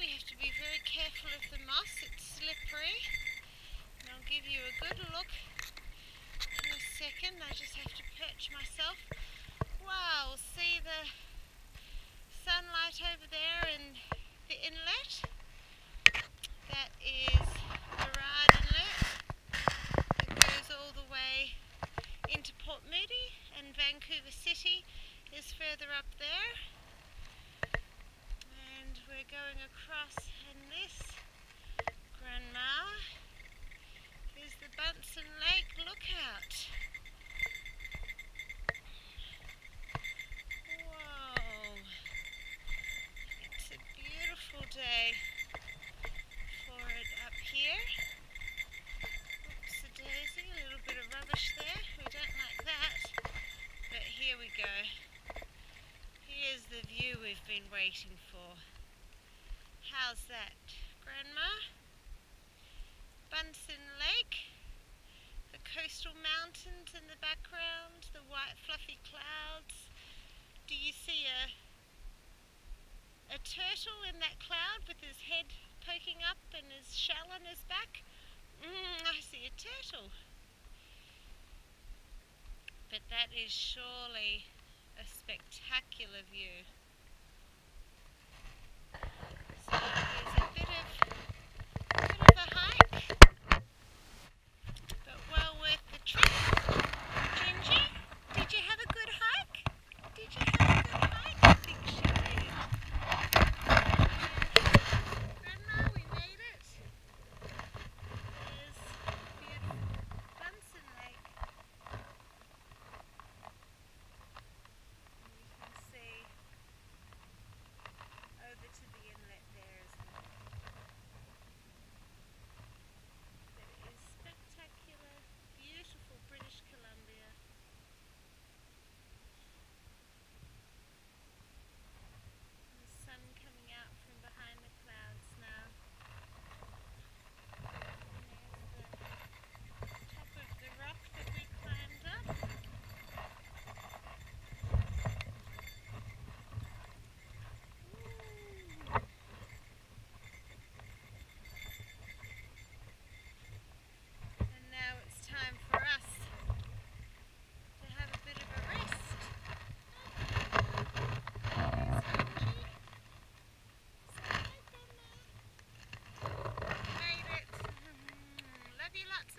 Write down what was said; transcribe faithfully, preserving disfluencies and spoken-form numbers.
we have to be very careful of the moss, it's slippery. And I'll give you a good look in a second. I just have to perch myself. Wow, see the sunlight over there in the inlet? That is the Rard Inlet. It goes all the way into Port Moody, and Vancouver City is further up there. And we're going across, and this, Grandma, is the Bunsen Lake Lookout. Whoa, it's a beautiful day for it up here. Oops, a daisy, a little bit of rubbish there, we don't like that, but here we go. Here's the view we've been waiting for. How's that, Grandma? Bunsen Lake, the coastal mountains in the background, the white fluffy clouds. Do you see a a turtle in that cloud with his head poking up and his shell on his back? Mm, I see a turtle. But that is surely a spectacular view. So it's a bit of, a bit of a hike, but well worth the trip. Gingy, did you have a good hike? Did you have a good hike? I think she did. Grandma, we made it. There's beautiful Bunsen Lake. And you can see over to the inlet there as well. But it is spectacular, beautiful British Columbia. And the sun coming out from behind the clouds now. And there's the top of the rock that we climbed up. Ooh. And now it's time for us to have a bit of a rest. There's Gingy. Say hi, Grandma. Made it. Love you lots.